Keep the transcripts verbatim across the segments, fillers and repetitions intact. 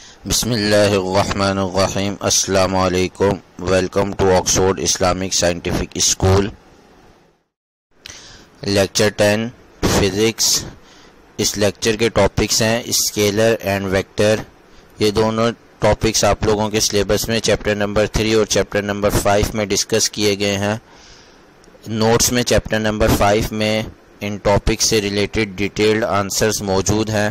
बिस्मिल्लाहिर्रहमानिर्रहीम। अस्सलामु अलैकुम। Welcome to Oxford Islamic scientific school. Lecture ten physics. इस लेक्चर के टॉपिक्स हैं स्केलर एंड वेक्टर। ये दोनों टॉपिक्स आप लोगों के सिलेबस में चैप्टर नंबर थ्री और चैप्टर नंबर फाइव में डिस्कस किए गए हैं। नोट्स में चैप्टर नंबर फाइव में इन टॉपिक्स से रिलेटेड डिटेल्ड आंसर्स मौजूद हैं।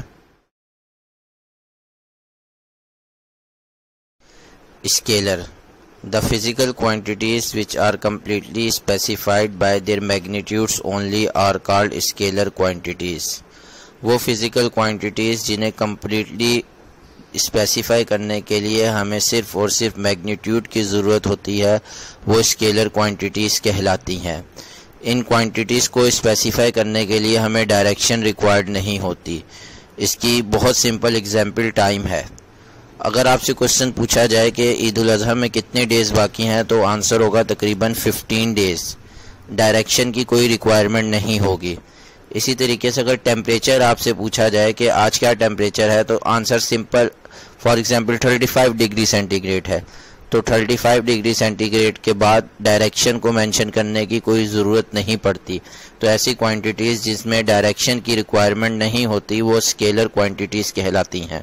Scalar. The physical quantities which are completely specified by their magnitudes only are called scalar quantities. वो physical quantities जिन्हें completely specify करने के लिए हमें सिर्फ और सिर्फ magnitude की ज़रूरत होती है, वो scalar quantities कहलाती हैं। इन quantities को specify करने के लिए हमें direction required नहीं होती। इसकी बहुत simple example time है। अगर आपसे क्वेश्चन पूछा जाए कि ईद उल अज़हा में कितने डेज़ बाकी हैं, तो आंसर होगा तकरीबन फिफ्टीन डेज़। डायरेक्शन की कोई रिक्वायरमेंट नहीं होगी। इसी तरीके से अगर टेम्परेचर आपसे पूछा जाए कि आज क्या टेम्परेचर है, तो answer simple, for example thirty five degree centigrade है, तो थर्टी फाइव डिग्री सेंटीग्रेड के बाद डायरेक्शन को मेंशन करने की कोई ज़रूरत नहीं पड़ती। तो ऐसी क्वांटिटीज़ जिसमें डायरेक्शन की रिक्वायरमेंट नहीं होती वो स्केलर क्वांटिटीज़ कहलाती हैं।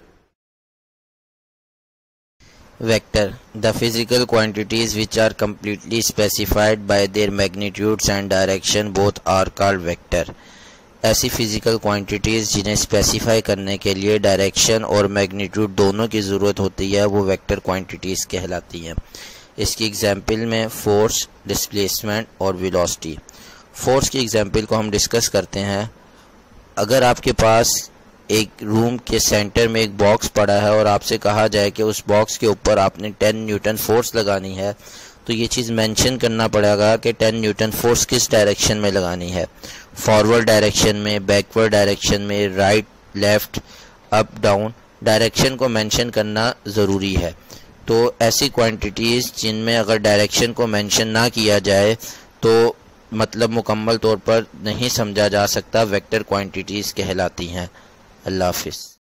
Vector. The physical quantities which are completely specified by their magnitudes and direction both are called vector. ऐसी physical quantities जिन्हें specify करने के लिए direction और magnitude दोनों की ज़रूरत होती है, वो vector quantities कहलाती हैं। इसकी example में force, displacement और velocity। force की example को हम discuss करते हैं। अगर आपके पास एक रूम के सेंटर में एक बॉक्स पड़ा है और आपसे कहा जाए कि उस बॉक्स के ऊपर आपने टेन न्यूटन फोर्स लगानी है, तो ये चीज़ मेंशन करना पड़ेगा कि टेन न्यूटन फोर्स किस डायरेक्शन में लगानी है। फॉरवर्ड डायरेक्शन में, बैकवर्ड डायरेक्शन में, right, left, up, down, direction को मेंशन करना ज़रूरी है। तो ऐसी क्वांटिटीज़ जिनमें अगर डायरेक्शन को मेंशन ना किया जाए तो मतलब मुकम्मल तौर पर नहीं समझा जा सकता, वेक्टर क्वांटिटीज़ कहलाती हैं। अल्लाह हाफ़िज़।